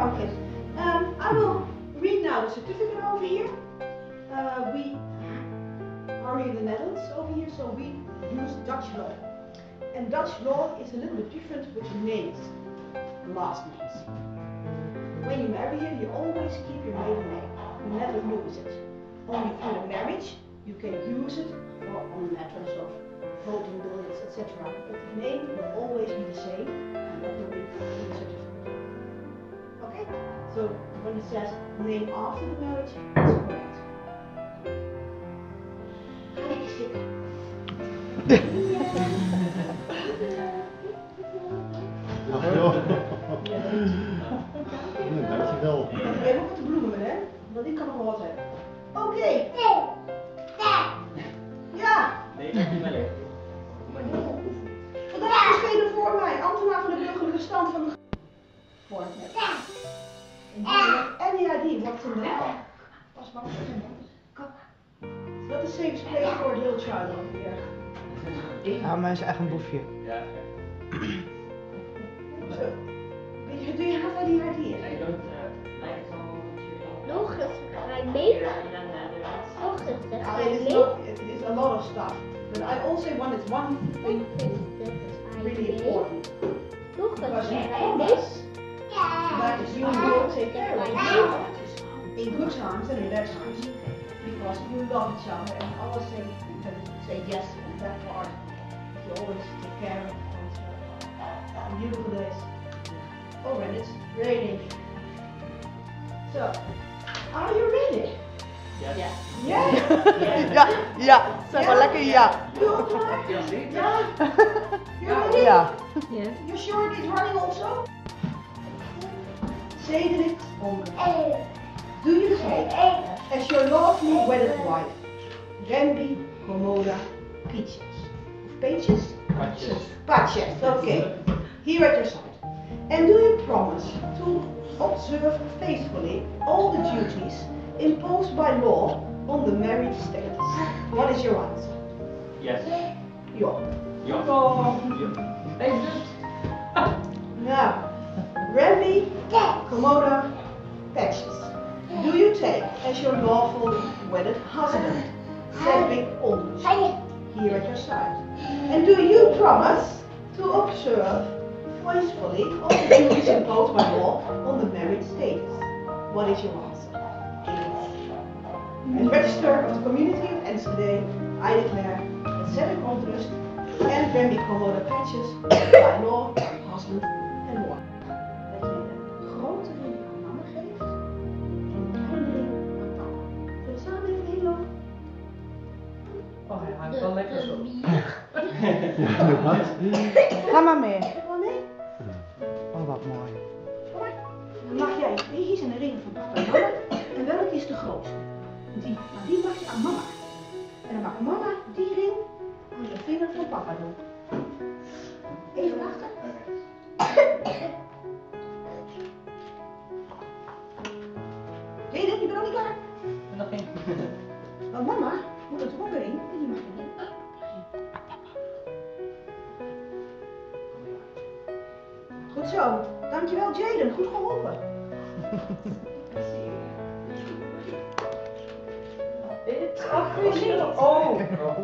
pumpkin. I will read now the certificate over here. We are in the Netherlands over here, so we use Dutch law. And Dutch law is a little bit different with the names, the last names. When you marry here, you always keep your maiden name. You never lose it. Only through the marriage, you can use it for on matters of voting bills, etc. But the name will always be the same, and that will be in the certificate. Okay? So when it says name after the marriage, it's correct. Ga lekker zitten. Dankjewel. Je hebt ook wat te bloemen, hè? Want ik kan nog wel wat hebben. Oké. Ja. Nee, dat is niet meer lekker. Vandaag verschenen voor mij ambtenaar van de burgerlijke stand van de voor en die ID, what's in there? Pas maar What is safe place for a little child over here? Ja, maar hij is echt een boefje. Ja. So, do you have any idea? I don't like it so much. Nog rustig, ga je mee? Nog rustig, ga je mee? It is a lot of stuff, but I also wanted one thing really important. Nog Because rustig, you ga je mee? promise that you will take care of it in good times and in bad times. Because you love each other and always say yes on that part. You always take care of on beautiful days. Oh, and it's raining. So, are you ready? Yes. Yeah? Ja, zeg maar lekker ja. You klaar? Ja? You ready? Ja. You sure it is running also? Say the next on. Do you take as your lawfully wedded wife, Rembi, Komoda, Peaches? Peaches? Patjes. Patches, okay. Here at your side. And do you promise to observe faithfully all the duties imposed by law on the married status? What is your answer? Yes. Ja. Ja. Now, Rembi, Komoda, Patches. Do you take as your lawful wedded husband, Cedric Aldrich, here at your side? And do you promise to observe faithfully all the duties imposed by law on the married status? What is your answer? As Register of the Community of Enschede, I declare that Cedric Aldrich and Rembi Komoda Patches by law, husband and wife. Dat je een grote ring aan mama geeft en een kleine ring aan papa. Zullen we samen even heen lopen? Oh, hij hangt wel lekker zo. Ga maar mee. Wel nee? Oh, wat mooi. Kom maar. Dan mag jij, hier zijn de ringen van papa en mama. En welke is de grootste? Die. Nou, die mag je aan mama. En dan mag mama die ring aan de vinger van papa doen. Even wachten. Jaden, je bent nog niet klaar? Nog één. Want mama moet er toch ook een ring en die mag je niet. Goed zo. Dankjewel Jaden, goed geholpen. It's official. Oh.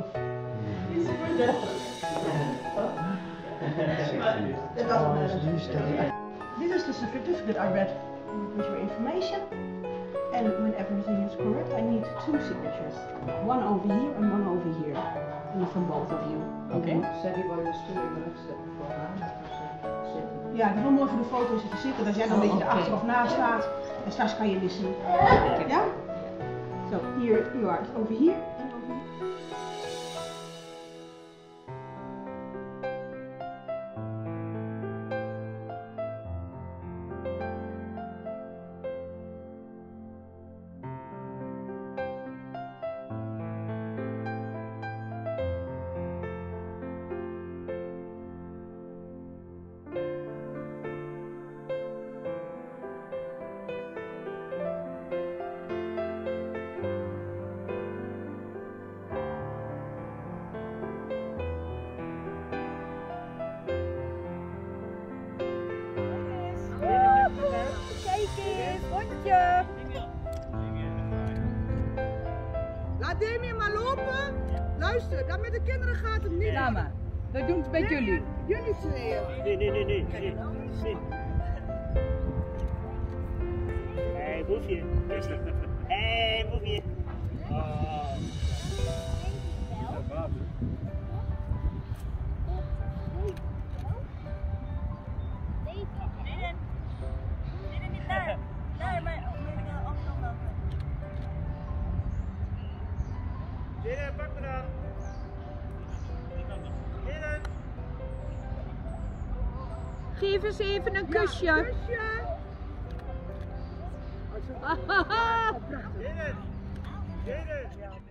This is the certificate I read with your information. And when everything is correct, I need two signatures. One over here and one over here. And from both of you. Okay. Zeg je waar je stoel in de rechtzetten voor haar? Ja, ik wil mooi voor de foto's even zitten, dat jij dan een beetje erachter of naast staat. En straks kan je wisselen. Ja? Zo, here you are. Over hier en over hier. luister, dan met de kinderen gaat het niet. Ja, maar. We doen het met jullie. Jullie tweeën. Nee. Hé, boefje. Hé, boefje. Oh. Jaden, pak me dan. Jaden. Geef eens even een kusje. Kusje. Jaden.